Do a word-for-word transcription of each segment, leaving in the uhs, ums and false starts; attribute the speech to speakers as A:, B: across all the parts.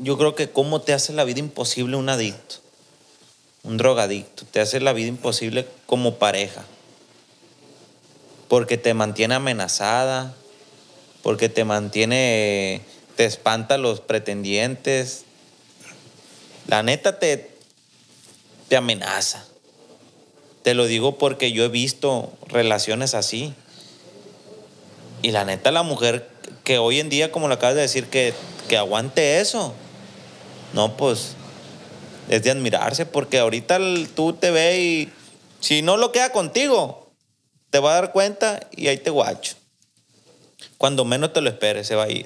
A: yo creo que cómo te hace la vida imposible un adicto, un drogadicto. Te hace la vida imposible como pareja. Porque te mantiene amenazada, porque te mantiene, te espanta a los pretendientes. La neta te, te amenaza. Te lo digo porque yo he visto relaciones así. Y la neta, la mujer que hoy en día, como lo acabas de decir, que, que aguante eso, no, pues es de admirarse, porque ahorita tú te ves y si no lo queda contigo, te va a dar cuenta y ahí te guacho. Cuando menos te lo esperes, se va a ir.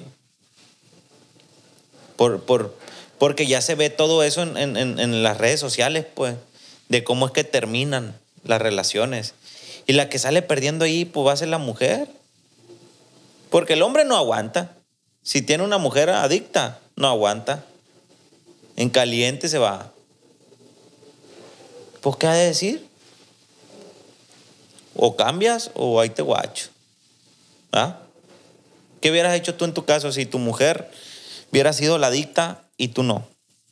A: Por, por, porque ya se ve todo eso en, en, en las redes sociales, pues, de cómo es que terminan las relaciones. Y la que sale perdiendo ahí, pues va a ser la mujer. Porque el hombre no aguanta. Si tiene una mujer adicta, no aguanta. En caliente se va. Pues, ¿qué ha de decir? O cambias o ahí te guacho. ¿Ah? ¿Qué hubieras hecho tú en tu caso si tu mujer hubiera sido la adicta y tú no?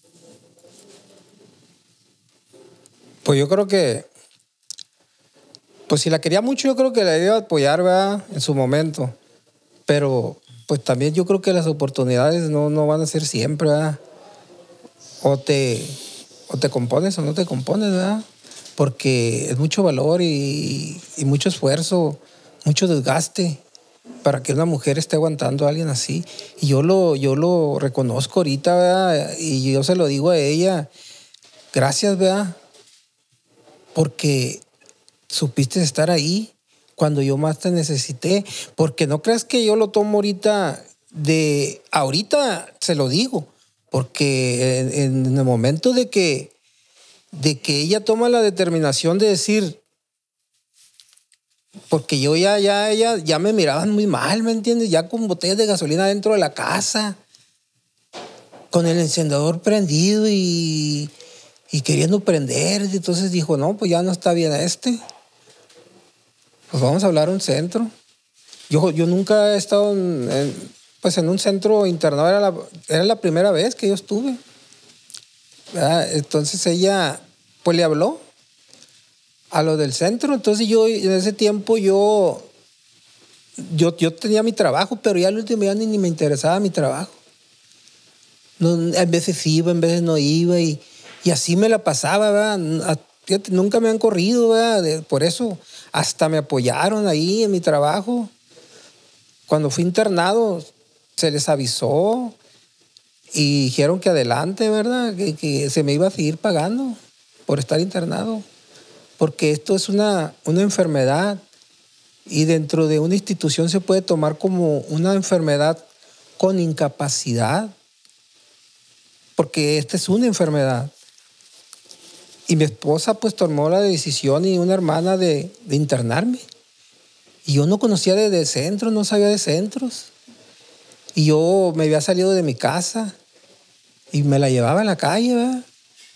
B: Pues yo creo que, pues si la quería mucho, yo creo que la iba a apoyar, ¿verdad? En su momento. Pero pues también yo creo que las oportunidades no, no van a ser siempre, ¿verdad? O te, o te compones o no te compones, ¿verdad? Porque es mucho valor y, y mucho esfuerzo, mucho desgaste para que una mujer esté aguantando a alguien así. Y yo lo, yo lo reconozco ahorita, ¿verdad? Y yo se lo digo a ella, gracias, ¿verdad? Porque supiste estar ahí cuando yo más te necesité. Porque no creas que yo lo tomo ahorita de... Ahorita se lo digo. Porque en, en el momento de que, de que ella toma la determinación de decir... Porque yo ya, ya, ya, ya me miraban muy mal, ¿me entiendes? Ya con botellas de gasolina dentro de la casa. Con el encendedor prendido y... y queriendo prender. Entonces dijo, no, pues ya no está bien este. Pues vamos a hablar a un centro. Yo, yo nunca he estado en, en, pues en un centro internado. Era la, era la primera vez que yo estuve. ¿Verdad? Entonces ella, pues le habló a lo del centro. Entonces yo, en ese tiempo, yo, yo, yo tenía mi trabajo, pero ya al último ya ni, ni me interesaba mi trabajo. No, en veces iba, en veces no iba. Y, y así me la pasaba, ¿verdad? Fíjate, nunca me han corrido, ¿verdad? Por eso hasta me apoyaron ahí en mi trabajo. Cuando fui internado, se les avisó y dijeron que adelante, ¿verdad? Que, que se me iba a seguir pagando por estar internado. Porque esto es una, una enfermedad y dentro de una institución se puede tomar como una enfermedad con incapacidad. Porque esta es una enfermedad. Y mi esposa pues tomó la decisión y una hermana de, de internarme. Y yo no conocía de, de centros, no sabía de centros. Y yo me había salido de mi casa y me la llevaba a la calle, ¿verdad?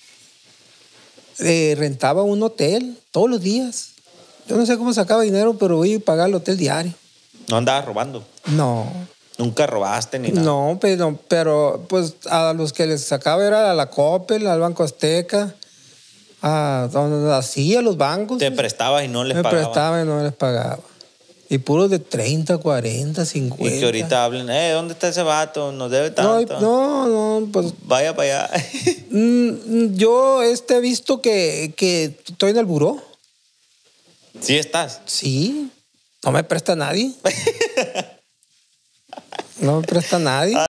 B: Eh, rentaba un hotel todos los días. Yo no sé cómo sacaba dinero, pero voy a pagar el hotel diario.
A: ¿No andabas robando?
B: No.
A: ¿Nunca robaste ni nada?
B: No, pero, pero pues a los que les sacaba era a la Coppel, al Banco Azteca, a, así, a los bancos.
A: Te prestabas y no les
B: me
A: pagabas.
B: Me prestaba y no les pagaba. Y puros de treinta, cuarenta, cincuenta.
A: Y que ahorita hablen, eh, ¿dónde está ese vato? Nos debe tanto.
B: No, no, no, pues...
A: Vaya para allá.
B: Yo este, he visto que, que estoy en el buró.
A: ¿Sí estás?
B: Sí. No me presta nadie. No me presta nadie.